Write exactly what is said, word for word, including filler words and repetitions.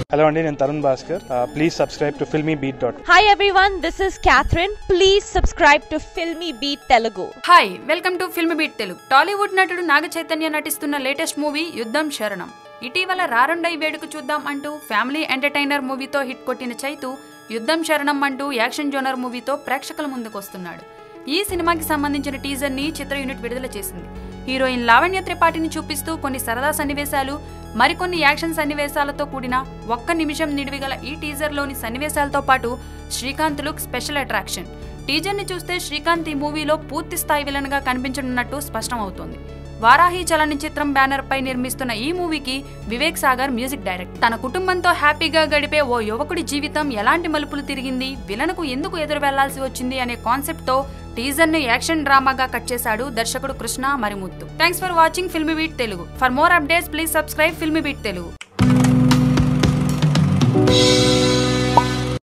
Hello అండి, నేను Tarun Bhaskar. Please subscribe to Filmy Beat dot. Hi everyone, this is Catherine. Please subscribe to Filmy Beat Telugu. Hi, welcome to Filmy Beat Telugu. Tollywood నటుడు నాగ చైతన్య నటిస్తున్న latest movie యుద్ధం శరణం. ఇటీవల రారండై వేడుక చూద్దాం అంటూ ఫ్యామిలీ ఎంటర్టైనర్ మూవీతో హిట్ కొట్టిన చైతు యుద్ధం శరణం అంటూ యాక్షన్ జోనర్ మూవీతో ప్రేక్షకుల ముందుకు వస్తున్నాడు. ఈ సినిమాకి సంబంధించిన టీజర్ ని చిత్ర యూనిట్ విడుదల చేసింది. హీరోయిన్ లావణ్య త్రిపాఠిని చూపిస్తూ కొన్ని సరదా సన్నివేశాలు, మరికొన్ని యాక్షన్ సన్నివేశాలతో కూడిన ఒక్క నిమిషం నిడివిగల ఈ టీజర్ లోని సన్నివేశాలతో పాటు Srikanth look special attraction. Teaser ని చూస్తే శ్రీకాంత్ ఈ మూవీలో పూర్తి స్థాయి విలన్ గా కనిపించనున్నట్టు స్పష్టం అవుతోంది. వారాహి చలనచిత్రం బ్యానర్ పై నిర్మిస్తున్న ఈ మూవీకి వివేక్ సాగర్ మ్యూజిక్ డైరెక్టర్. తన కుటుంబంతో హ్యాపీగా గడిపే ఓ యువకుడి జీవితం ఎలాంటి మలుపులు తిరిగింది, విలన్కు ఎందుకు ఎదురు వెళ్లాల్సి వచ్చింది అనే కాన్సెప్ట్ తో టీజర్ ని యాక్షన్ డ్రామాగా కట్ చేశాడు దర్శకుడు Krishna Marimuthu. Thanks for watching Filmy Beat Telugu. For more updates please subscribe Filmy Beat Telugu.